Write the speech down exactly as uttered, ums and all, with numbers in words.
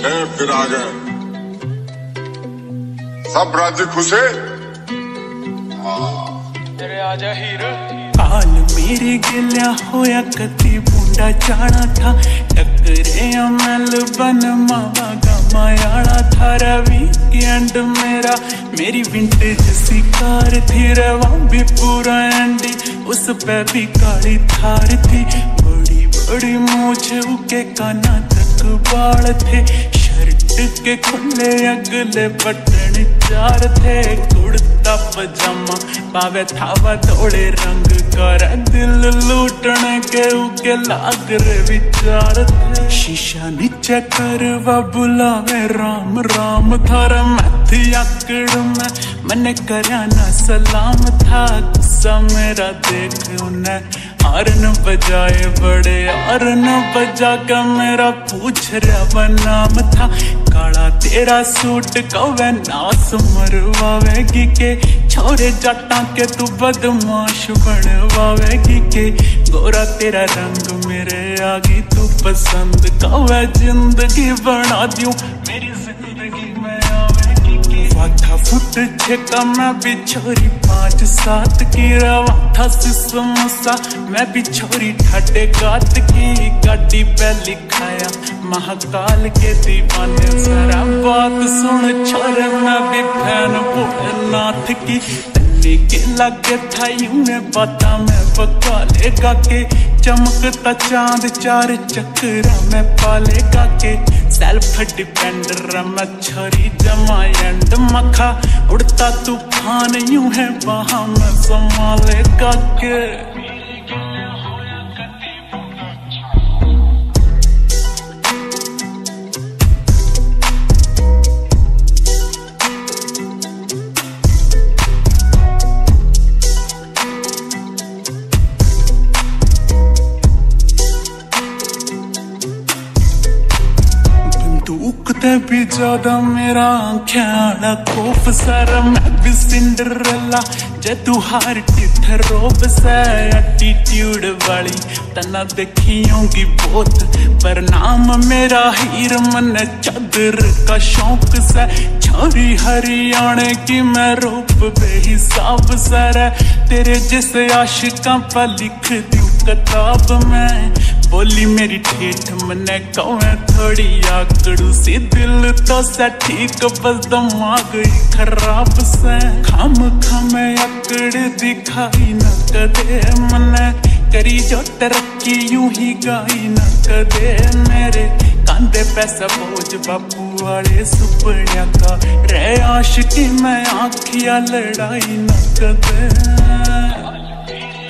बैठे फिर आ गए, सब राज्य खुशे। तेरे आजा हीरो हाल मेरे गिल्या होया कती बूंदा जाना था, टकरे अमल बन मावा गमायाड़ा था। वीकेंड मेरा मेरी विंटेज सी कार थी, रवा भी पूरा एंडी उस पे भी काली थार थी। बड़ी बड़ी मूछ उके काना तक बाल थे, शर्ट के खुले अगले बटन चार थे। कुर्ता पजामा पावे थावा थोड़े रंग कर, दिल लूटने के उके लाग रे विचार थे। शीशा नीचे करवा बुलावे राम राम थारा मथ आकड़ में मैंने करया ना सलाम था। गुस्सा मेरा देख उन्हें हारन बजाए बड़े हारन बजा के मेरा पूछ रहा नाम था। काला तेरा सूट कवे नास मरवावेगी के, छोरे जटा के तू बदमाश बनवावेगी के। गोरा तेरा रंग मेरे आगी तू पसंद कवे, जिंदगी बना दूं मेरी जिंदगी में आवेगी के। वाथा फुट छेका मैं भी छोरी पाँच सात की, रवा था समोसा मैं भी छोरी ठाटे गात की। गाड़ी पे लिखाया महाकाल के दीवाने, जरा बात सुन छोरे मैं भी फैन भोलेनाथ की। तन्ने के लगे था यूं पता मैं बकालेगा के, चमकता चांद चार चक्रा में पालेगा के। सेल्फ डिपेंडर मैं छोरी जमायंड मखा, उड़ता तूफान यूं है वहां में संभालेगा के। दुखते भी ज्यादा मेरा आँखें खौफ सारा, मैं भी सिंडरला जे तू हार रोब से। एटीट्यूड वाली तना देखी होंगी बहुत, पर नाम मेरा हीर मन चादर का शौक से। छोरी हरियाणे की मैं रूप बेहिसाब सर, तेरे जैसे आशिकां पर लिख दूं किताब में। बोली मेरी ठेठ मने कौन थोड़ी आकड़ू सी, दिल तो से ठीक बस दिमाग ही खराब से। खाम खाम आकड़ दिखाई न कदे मने, करी जो तरक्की यूं ही गाई न कदे। मेरे कांधे पे सब बोझ बापू वाले सुपड़िया का, रे आशिकी में आँखिया लड़ाई न कदे।